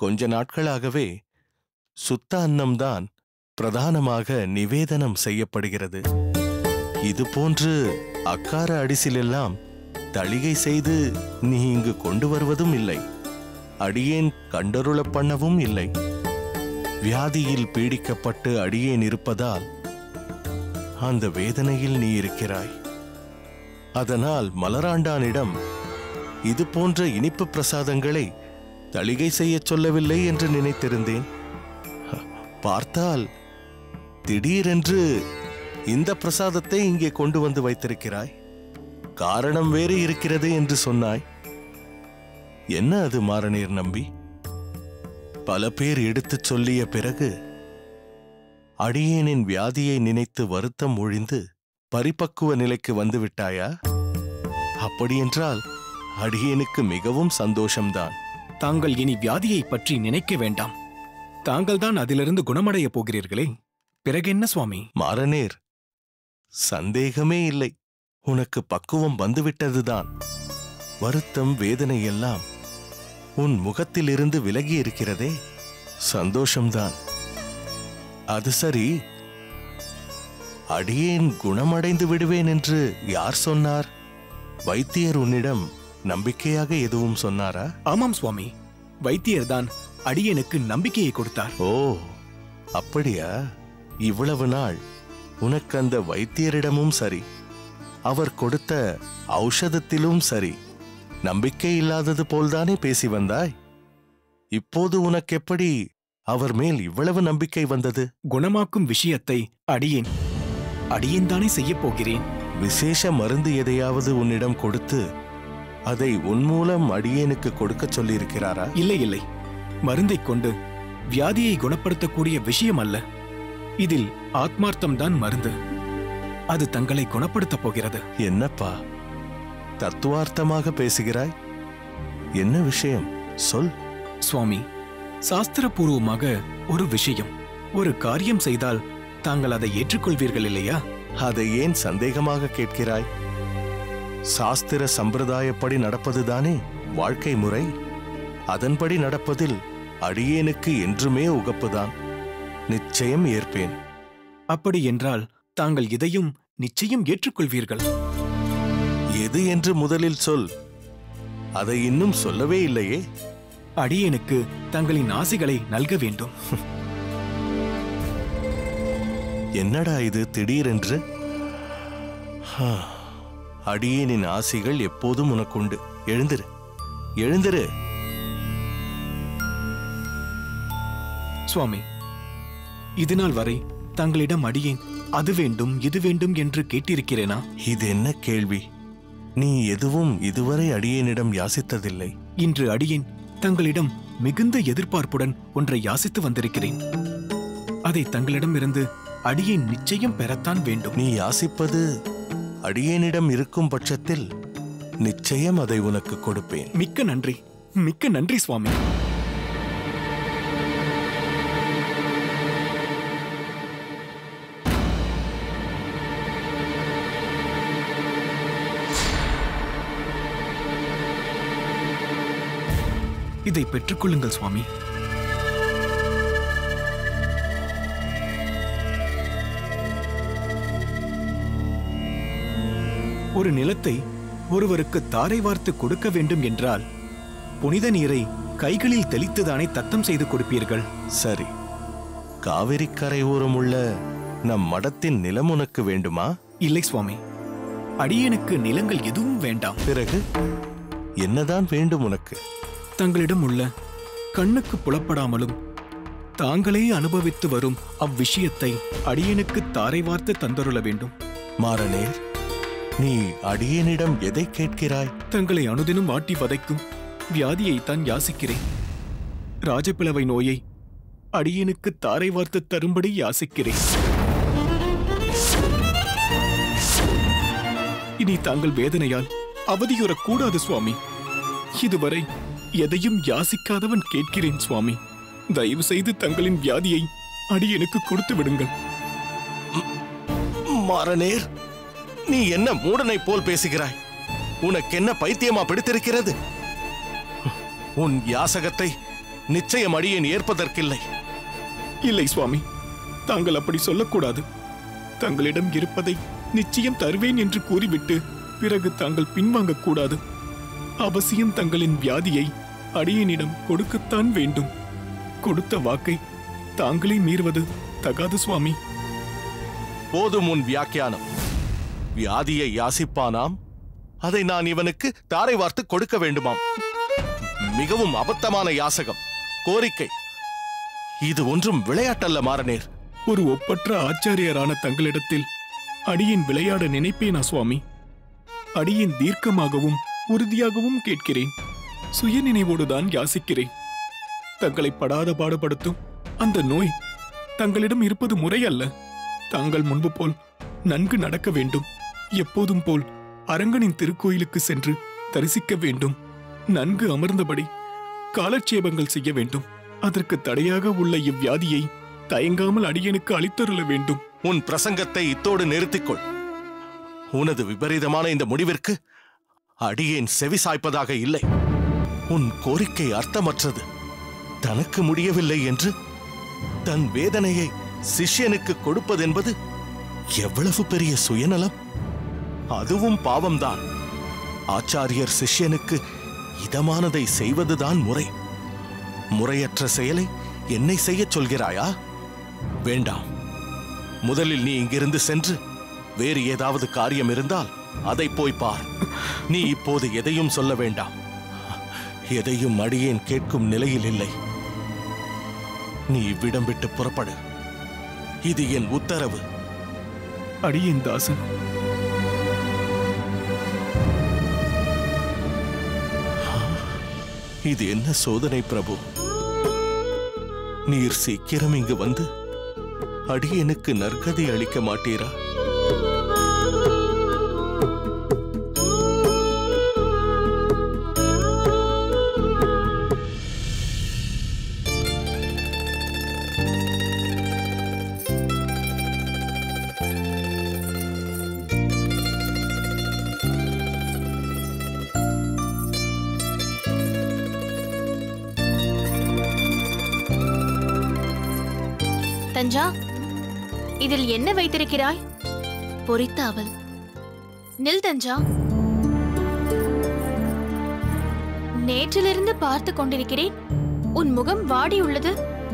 கொஞ்ச நாட்களாகவே சுத்த அன்னம்தான் பிரதானமாக நிவேதனம் செய்யப்படுகிறது. இதுபோன்று அக்கார அடிசிலெல்லாம் தளிகை செய்து நீ இங்கு கொண்டு வருவதும் இல்லை. அடியேன் கண்டருள பண்ணவும் இல்லை. வியாதியில் பீடிக்கப்பட்டு அடியேன் இருப்பதால் அந்த வேதனையில் நீ இருக்கிறாய். அதனால் மலராண்டானிடம் இது போன்ற இனிப்பு பிரசாதங்களை தளிகை செய்யச் சொல்லவில்லை என்று நினைத்திருந்தேன். பார்த்தால் திடீரென்று இந்த பிரசாதத்தை இங்கே கொண்டு வந்து வைத்திருக்கிறாய். காரணம் வேறு இருக்கிறது என்று சொன்னாய். என்ன அது மாறநீர் நம்பி? பல பேர் எடுத்துச் சொல்லிய பிறகு அடியேனின் வியாதியை நினைத்து வருத்தம் ஒழிந்து பரிபக்குவ நிலைக்கு வந்து விட்டாயா? அப்படியென்றால் அடியேனுக்கு மிகவும் சந்தோஷம்தான். தாங்கள் இனி வியாதியை பற்றி நினைக்க வேண்டாம். தாங்கள்தான் அதிலிருந்து குணமடைய போகிறீர்களே, பிறகென்ன சுவாமி? மாறநேர், சந்தேகமே இல்லை, உனக்கு பக்குவம் வந்துவிட்டதுதான். வருத்தம் வேதனை எல்லாம் உன் முகத்திலிருந்து விலகி இருக்கிறதே, சந்தோஷம்தான். அது சரி, அடியேன் குணமடைந்து விடுவேன் என்று யார் சொன்னார்? வைத்தியர் உன்னிடம் நம்பிக்கையாக எதுவும் சொன்னாரா? ஆமாம் சுவாமி, வைத்தியர்தான் அடியேனுக்கு நம்பிக்கையை கொடுத்தார். ஓ, அப்படியா? இவ்வளவு நாள் உனக்கு அந்த வைத்தியரிடமும் சரி, அவர் கொடுத்த ஔஷதத்திலும் சரி, நம்பிக்கை இல்லாதது போல்தானே பேசி வந்தாய். இப்போது உனக்கு எப்படி அவர் மேல் இவ்வளவு நம்பிக்கை வந்தது? குணமாக்கும் விஷயத்தை அடியேன் தானே செய்யப் போகிறேன். விசேஷ மருந்து எதையாவது உன்னிடம் கொடுத்து அதை உன் மூலம் அடியேனுக்கு கொடுக்க சொல்லியிருக்கிறாரா? இல்லை இல்லை, மருந்தை கொண்டு வியாதியை குணப்படுத்தக்கூடிய விஷயம் அல்ல. இதில் ஆத்மார்த்தம்தான் மருந்து. அது தங்களை குணப்படுத்தப் போகிறது. என்னப்பா தத்துவார்த்தமாக பேசுகிறாய்? என்ன விஷயம் சொல். சுவாமி, சாஸ்திரபூர்வமாக ஒரு விஷயம், ஒரு காரியம் செய்தால் தாங்கள் அதை ஏற்றுக்கொள்வீர்கள் இல்லையா? அதை ஏன் சந்தேகமாக கேட்கிறாய்? சாஸ்திர சம்பிரதாயப்படி நடப்பதுதானே வாழ்க்கை முறை. அதன்படி நடப்பதில் அடியேனுக்கு என்றுமே உகப்புதான். நிச்சயம் ஏற்பேன். அப்படி என்றால் தாங்கள் இதையும் நிச்சயம் ஏற்றுக்கொள்வீர்கள். எது என்று முதலில் சொல். அதை இன்னும் சொல்லவே இல்லையே. அடியேனுக்கு தங்களின் ஆசைகளை நல்க வேண்டும். என்னடா இது திடீரென்று? அடியேனின் ஆசைகள் எப்போதும் உனக்குண்டு. எழுந்திரு, எழுந்திரு. சுவாமி, இதுநாள் வரை தங்களிடம் அடியேன் அது வேண்டும் இது வேண்டும் என்று கேட்டிருக்கிறேனா? இது என்ன கேள்வி? நீ எதுவும் இதுவரை அடியேனிடம் யாசித்ததில்லை. இன்று அடியேன் தங்களிடம் மிகுந்த எதிர்பார்ப்புடன் ஒன்றை யாசித்து வந்திருக்கிறேன். அதை தங்களிடமிருந்து அடியேன் நிச்சயம் பெறத்தான் வேண்டும். நீ யாசிப்பது அடியேனிடம் இருக்கும் பட்சத்தில் நிச்சயம் அதை உனக்கு கொடுப்பேன். மிக்க நன்றி, மிக்க நன்றி சுவாமி. இதை பெற்றுக்கொள்ளுங்கள் சுவாமி. ஒரு நிலத்தை ஒருவருக்கு தாரை வார்த்து கொடுக்க வேண்டும் என்றால் புனித நீரை கைகளில் தெளித்துதானே தத்தம் செய்து கொடுப்பீர்கள். சரி, காவிரி கரையோரம் உள்ள நம் மடத்தின் நிலம் உனக்கு வேண்டுமா? இல்லை சுவாமி, அடியேனுக்கு நிலங்கள் எதுவும் வேண்டாம். பிறகு என்னதான் வேண்டும் உனக்கு? தங்களிடம் உள்ள கண்ணுக்கு புலப்படாமலும் தாங்களே அனுபவித்து வரும் அவ்விஷயத்தை அடியேனுக்கு தாரை வார்த்து தந்தருள வேண்டும். மாறநேர், நீ அடியேனிடம் எதை கேட்கிறாய்? தங்களை அனுதினம் வாட்டி வதைக்கும் வியாதியைத்தான் யாசிக்கிறேன். ராஜபிளவை நோயை அடியேனுக்கு தாரை வார்த்து தரும்படி யாசிக்கிறேன். இனி தாங்கள் வேதனையால் அவதியுறக்கூடாது சுவாமி. இதுவரை எதையும் யாசிக்காதவன் கேட்கிறேன் சுவாமி. தயவு செய்து தங்களின் வியாதியை அடியேனுக்கு கொடுத்து விடுங்கள். மாறநேர், நீ என்ன மூடனை போல் பேசுகிறாய்? உனக்கு என்ன பைத்தியமா பிடித்திருக்கிறது? உன் யாசகத்தை நிச்சயம் அடியேன் ஏற்பதற்கில்லை. இல்லை சுவாமி, தாங்கள் அப்படி சொல்லக்கூடாது. தங்களிடம் இருப்பதை நிச்சயம் தருவேன் என்று கூறிவிட்டு பிறகு தாங்கள் பின்வாங்கக் கூடாது. அவசியம் தங்களின் வியாதியை அடியேனிடம் கொடுக்கத்தான் வேண்டும். கொடுத்த வாக்கை தாங்களே மீறுவது தகாது சுவாமி. போதும் உன் வியாக்கியானம். வியாதியை யாசிப்பானாம், அதை நான் இவனுக்கு தாரை வார்த்து கொடுக்க வேண்டுமாம். மிகவும் அபத்தமான யாசகம், கோரிக்கை. இது ஒன்றும் விளையாட்டல்ல மாறனேர். ஒரு ஒப்பற்ற ஆச்சாரியரான தங்களிடத்தில் அடியேன் விளையாட நினைப்பேனா சுவாமி? அடியேன் தீர்க்கமாகவும் உறுதியாகவும் கேட்கிறேன். சுய நினைவோடுதான் யாசிக்கிறேன். தங்களை படாத பாடுபடுத்தும் அந்த நோய் தங்களிடம் இருப்பது முறையல்ல. தாங்கள் முன்பு போல் நன்கு நடக்க வேண்டும். எப்போதும் போல் அரங்கனின் திருக்கோயிலுக்கு சென்று தரிசிக்க வேண்டும். நன்கு அமர்ந்தபடி காலட்சேபங்கள் செய்ய வேண்டும். அதற்கு தடையாக உள்ள இவ்வியாதியை தயங்காமல் அடியனுக்கு அளித்தருள வேண்டும். உன் பிரசங்கத்தை இத்தோடு நிறுத்திக்கொள். உனது விபரீதமான இந்த முடிவிற்கு அடியேன் செவி சாய்ப்பதாக இல்லை. உன் கோரிக்கை அர்த்தமற்றது. தனக்கு முடியவில்லை என்று தன் வேதனையை சிஷ்யனுக்கு கொடுப்பதென்பது எவ்வளவு பெரிய சுயநலம்! அதுவும் பாவம்தான். ஆச்சாரியர் சிஷ்யனுக்கு இதமானதை செய்வதுதான் முறை. முறையற்ற செயலை என்னை செய்யச் சொல்கிறாயா? வேண்டாம். முதலில் நீ இங்கிருந்து சென்று வேறு ஏதாவது காரியம் இருந்தால் அதை போய் பார். நீ இப்போது எதையும் சொல்ல வேண்டாம். எதையும் அடியேன் கேட்கும் நிலையில் இல்லை. நீ இவ்விடம் விட்டு புறப்படு. இது என் உத்தரவு. அடியேன் தாசன். இது என்ன சோதனை பிரபு? நீர் சீக்கிரம் இங்கு வந்து அடியேனுக்கு நற்கதி அளிக்க மாட்டீரா? தஞ்சா, இதில் என்ன வைத்திருக்கிறாய்? பொரித்த அவல். நில் தஞ்சா. நேற்றிலிருந்து பார்த்து கொண்டிருக்கிறேன். உன் முகம் வாடியுள்ளது.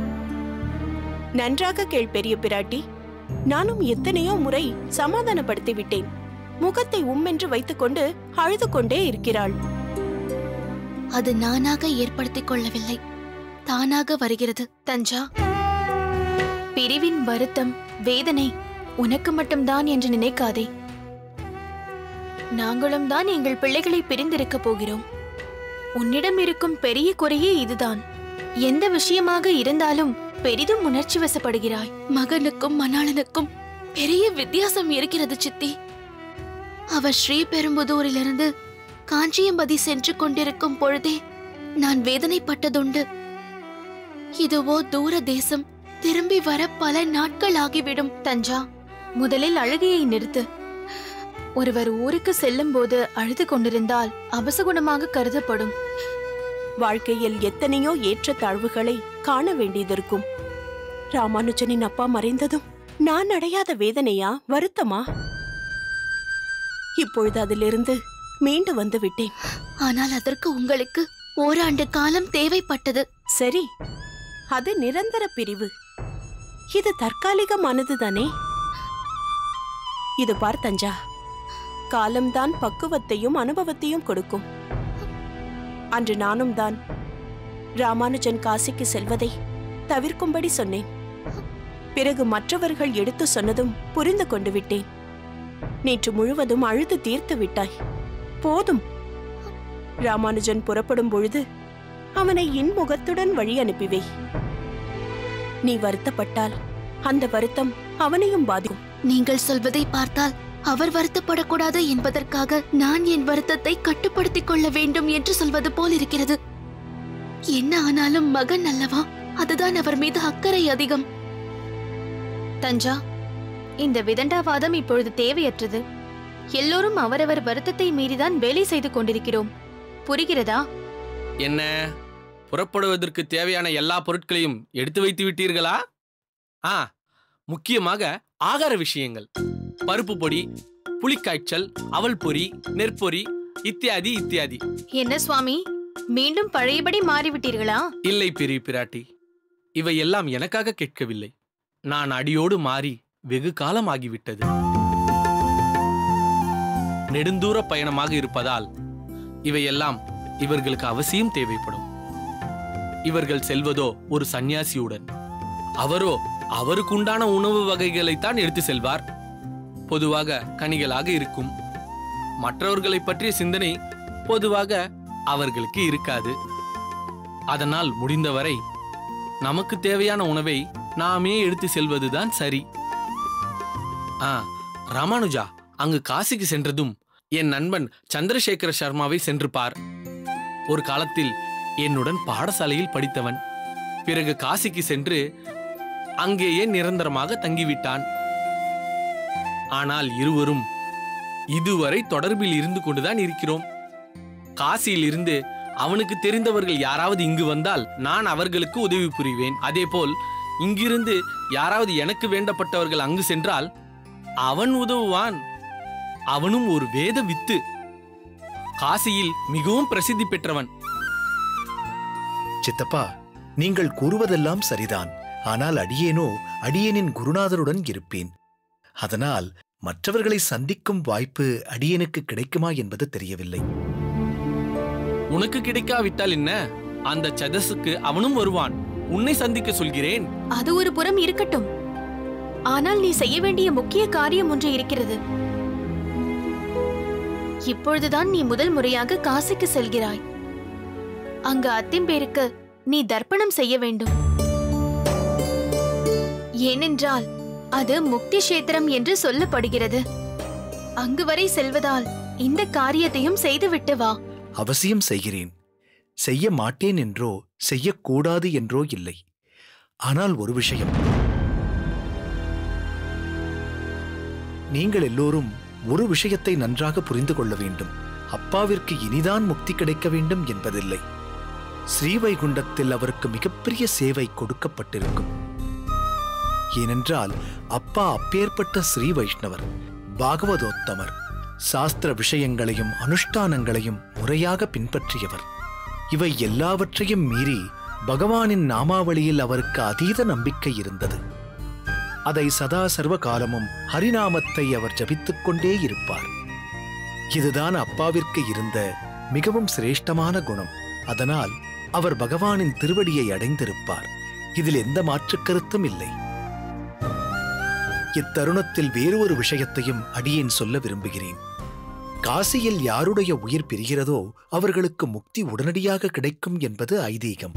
நன்றாக கேள் பெரிய பிராட்டி. நானும் எத்தனையோ முறை சமாதானப்படுத்தி விட்டேன். முகத்தை உம்மென்று வைத்துக் கொண்டு அழுது கொண்டே இருக்கிறாள். அது நானாக ஏற்படுத்திக் கொள்ளவில்லை, தானாக வருகிறது. தஞ்சா, பிரிவின் வருத்தம், வேதனை உனக்கு மட்டும்தான் என்று நினைக்காதே. நாங்களும் தான் எங்கள் பிள்ளைகளை பிரிந்திருக்க போகிறோம். உன்னிடம் இருக்கும் பெரிய குறையே இதுதான். எந்த விஷயமாக இருந்தாலும் பெரிதும் உணர்ச்சி வசப்படுகிறாய். மகனுக்கும் மணாளனுக்கும் பெரிய வித்தியாசம் இருக்கிறது சித்தி. அவர் ஸ்ரீபெரும்புதூரிலிருந்து காஞ்சியம்பதி சென்று கொண்டிருக்கும் பொழுதே நான் வேதனைப்பட்டதுண்டு. இதுவோ தூர தேசம், திரும்பி வர பல நாட்கள் ஆகிவிடும். தஞ்சா, முதலில் அழுகையை நிறுத்து. ஒருவர் ஊருக்கு செல்லும் போது அழுது கொண்டிருந்தால் அபசகுணமாக கருதப்படும். வாழ்க்கையில் எத்தனையோ ஏற்ற தாழ்வுகளை காண வேண்டியதிருக்கும். ராமானுஜனின் அப்பா மறைந்ததும் நான் அடையாத வேதனையா, வருத்தமா? இப்பொழுது அதிலிருந்து மீண்டு வந்து விட்டேன். ஆனால் அதற்கு உங்களுக்கு ஓராண்டு காலம் தேவைப்பட்டது. சரி, அது நிரந்தர பிரிவு. இது தற்காலிகமானதுதானே. இது பார் தஞ்சா, காலம்தான் பக்குவத்தையும் அனுபவத்தையும் கொடுக்கும். அன்று நானும் தான் ராமானுஜன் காசிக்கு செல்வதை தவிர்க்கும்படி சொன்னேன். பிறகு மற்றவர்கள் எடுத்து சொன்னதும் புரிந்து கொண்டு விட்டேன். நேற்று முழுவதும் அழுது தீர்த்து விட்டாய். போதும். ராமானுஜன் புறப்படும் பொழுது அவனை இன்முகத்துடன் வழி அனுப்பிவை. நீ வருத்தப்பட்டால் அந்த வருத்தம் அவனையும் பாதிக்கும். நீங்கள் சொல்வதை பார்த்தால் அவர் வருத்தப்படக்கூடாது என்பதற்காக நான் என் வருத்தத்தை கட்டுப்படுத்திக் கொள்ள வேண்டும் என்று சொல்வது போல் இருக்கிறது. என்ன ஆனாலும் மகன் அல்லவா, அதுதான் அவர் மீது அக்கறை அதிகம். தஞ்சா, இந்த விதண்டாவாதம் இப்பொழுது தேவையற்றது. எல்லோரும் அவரவர் வருத்தத்தை மீறிதான் வேலை செய்து கொண்டிருக்கிறோம். புரிகிறதா? என்ன புறப்படுவதற்கு தேவையான எல்லா பொருட்களையும் எடுத்து வைத்து விட்டீர்களா? முக்கியமாக ஆகார விஷயங்கள், பருப்பு பொடி, புளிக்காய்ச்சல், அவல் பொரி, நெற்பொரி இத்தியாதி இத்தியாதி. என்ன சுவாமி, மீண்டும் பழையபடி மாறிவிட்டீர்களா? இல்லை பெரிய பிராட்டி, இவையெல்லாம் எனக்காக கேட்கவில்லை. நான் அடியோடு மாறி வெகு காலம் ஆகிவிட்டது. நெடுந்தூர பயணமாக இருப்பதால் இவையெல்லாம் இவர்களுக்கு அவசியம் தேவைப்படும். இவர்கள் செல்வதோ ஒரு சந்நியாசியுடன். அவரோ அவருக்குண்டான உணவு வகைகளைத்தான் எடுத்து செல்வார். பொதுவாக கனிகளாக இருக்கும். மற்றவர்களை பற்றிய சிந்தனை பொதுவாக அவர்களுக்கு இருக்காது. அதனால் முடிந்தவரை நமக்கு தேவையான உணவை நாமே எடுத்து செல்வதுதான் சரி. ராமானுஜா, அங்கு காசிக்கு சென்றதும் என் நண்பன் சந்திரசேகர சர்மாவை சென்று பார். ஒரு காலத்தில் என்னுடன் பாடசாலையில் படித்தவன். பிறகு காசிக்கு சென்று அங்கேயே நிரந்தரமாக தங்கிவிட்டான். ஆனால் இருவரும் இதுவரை தொடர்பில் இருந்து கொண்டுதான் இருக்கிறோம். காசியில் இருந்து அவனுக்கு தெரிந்தவர்கள் யாராவது இங்கு வந்தால் நான் அவர்களுக்கு உதவி புரிவேன். அதேபோல் இங்கிருந்து யாராவது எனக்கு வேண்டப்பட்டவர்கள் அங்கு சென்றால் அவன் உதவுவான். அவனும் ஒரு வேத வித்து. காசியில் மிகவும் பிரசித்தி பெற்றவன். சித்தப்பா, நீங்கள் கூறுவதெல்லாம் சரிதான். ஆனால் அடியேனின் குருநாதருடன் இருப்பேன். அதனால் மற்றவர்களை சந்திக்கும் வாய்ப்பு அடியேனுக்கு கிடைக்குமா என்பது தெரியவில்லை. உனக்கு கிடைக்காவிட்டால் என்ன, அந்த சதசுக்கு அவனும் வருவான். உன்னை சந்திக்க சொல்கிறேன். அது ஒரு புறம் இருக்கட்டும். ஆனால் நீ செய்ய வேண்டிய முக்கிய காரியம் ஒன்று இருக்கிறது. இப்பொழுதுதான் நீ முதல் முறையாக காசிக்கு செல்கிறாய். அங்கு அத்திம்பேருக்கு நீ தர்ப்பணம் செய்ய வேண்டும். ஏனென்றால் அது முக்தி கஷேத்திரம் என்று சொல்லப்படுகிறது. அங்கு வரை செல்வதால் இந்த காரியத்தையும் செய்துவிட்டு வா. அவசியம் செய்கிறேன். செய்ய மாட்டேன் என்றோ செய்யக்கூடாது என்றோ இல்லை. ஆனால் ஒரு விஷயம், நீங்கள் எல்லோரும் ஒரு விஷயத்தை நன்றாக புரிந்து கொள்ள வேண்டும். அப்பாவிற்கு இனிதான் முக்தி கிடைக்க வேண்டும் என்பதில்லை. ஸ்ரீவைகுண்டத்தில் அவருக்கு மிகப்பெரிய சேவை கொடுக்கப்பட்டிருக்கும். ஏனென்றால் அப்பா அப்பேற்பட்ட ஸ்ரீ வைஷ்ணவர், பாகவதோத்தமர். சாஸ்திர விஷயங்களையும் அனுஷ்டானங்களையும் முறையாக பின்பற்றியவர். இவை எல்லாவற்றையும் மீறி பகவானின் நாமாவளியில் அவருக்கு அதீத நம்பிக்கை இருந்தது. அதை சதா சர்வ காலமும் ஹரிநாமத்தை அவர் ஜபித்துக் கொண்டே இருப்பார். இதுதான் அப்பாவிற்கு இருந்த மிகவும் சிரேஷ்டமான குணம். அதனால் அவர் பகவானின் திருவடியை அடைந்திருப்பார். இதில் எந்த மாற்றுக் கருத்தும் இல்லை. இத்தருணத்தில் வேறு ஒரு விஷயத்தையும் அடியேன் சொல்ல விரும்புகிறேன். காசியில் யாருடைய உயிர் பிரிகிறதோ அவர்களுக்கு முக்தி உடனடியாக கிடைக்கும் என்பது ஐதீகம்.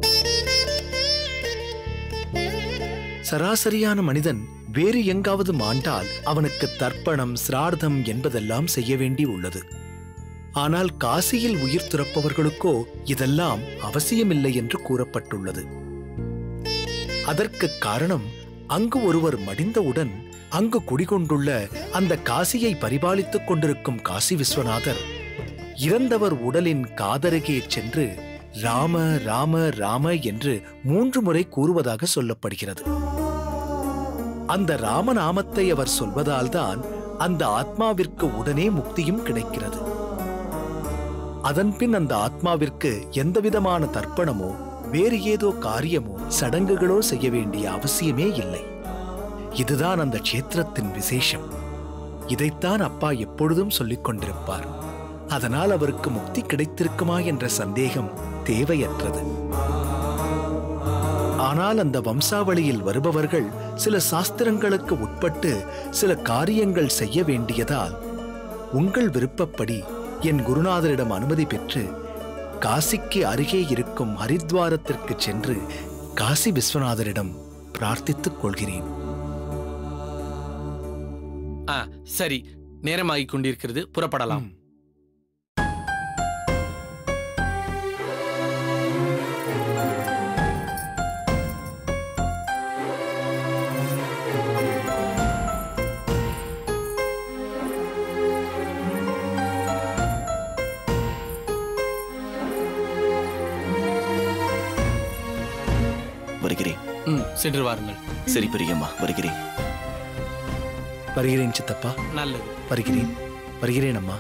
சராசரியான மனிதன் வேறு எங்காவது மாண்டால் அவனுக்கு தர்ப்பணம், சிரார்த்தம் என்பதெல்லாம் செய்ய வேண்டி உள்ளது. ஆனால் காசியில் உயிர் துறப்பவர்களுக்கோ இதெல்லாம் அவசியமில்லை என்று கூறப்பட்டுள்ளது. அதற்கு காரணம், அங்கு ஒருவர் மடிந்தவுடன் அங்கு குடிகொண்டுள்ள அந்த காசியை பரிபாலித்துக் கொண்டிருக்கும் காசி விஸ்வநாதர் இறந்தவர் உடலின் காதருகே சென்று ராம ராம ராம என்று 3 முறை கூறுவதாக சொல்லப்படுகிறது. அந்த ராமநாமத்தை அவர் சொல்வதால்தான் அந்த ஆத்மாவிற்கு உடனே முக்தியும் கிடைக்கிறது. அதன்பின் அந்த ஆத்மாவிற்கு எந்தவிதமான தர்ப்பணமோ வேறு ஏதோ காரியமோ சடங்குகளோ செய்ய வேண்டிய அவசியமே இல்லை. இதுதான் அந்த க்ஷேத்திரத்தின் விசேஷம். இதைத்தான் அப்பா எப்பொழுதும் சொல்லிக் கொண்டிருப்பார். அதனால் அவருக்கு முக்தி கிடைத்திருக்குமா என்ற சந்தேகம் தேவையற்றது. ஆனால் அந்த வம்சாவளியில் வருபவர்கள் சில சாஸ்திரங்களுக்கு உட்பட்டு சில காரியங்கள் செய்ய வேண்டியதால் உங்கள் விருப்பப்படி என் குருநாதரிடம் அனுமதி பெற்று காசிக்கு அருகே இருக்கும் ஹரித்வாரத்திற்கு சென்று காசி விஸ்வநாதரிடம் பிரார்த்தித்துக் கொள்கிறேன். சரி, நேரமாகிக் கொண்டிருக்கிறது, புறப்படலாம். சென்று வாருங்கள். சரி பெரியம்மா, வருகிறேன். வருகிறேன் சித்தப்பா. நல்லது. வருகிறேன். வருகிறேன் அம்மா.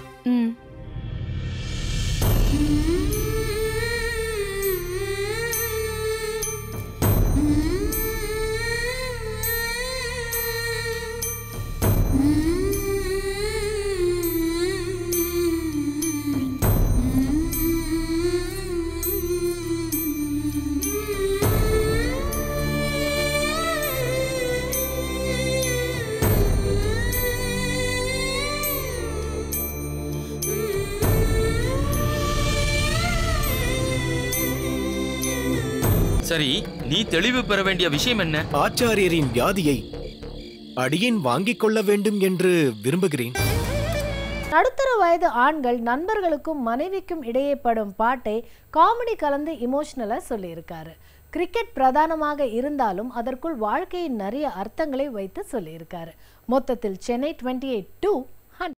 சரி, நீ தெளிவு பெற வேண்டிய விஷயம் என்ன? ஆச்சாரியரின் வியாதியை அடியேன் வாங்கிக் கொள்ள வேண்டும் என்று விரும்புகிறேன். நடுத்தர வயது ஆண்கள் நண்பர்களுக்கும் மனைவிக்கும் இடையே படும் பாட்டை காமெடி கலந்து இமோஷனலா சொல்லியிருக்காரு. கிரிக்கெட் பிரதானமாக இருந்தாலும் அதற்குள் வாழ்க்கையின் நிறைய அர்த்தங்களை வைத்து சொல்லியிருக்காரு. மொத்தத்தில் சென்னை 28 2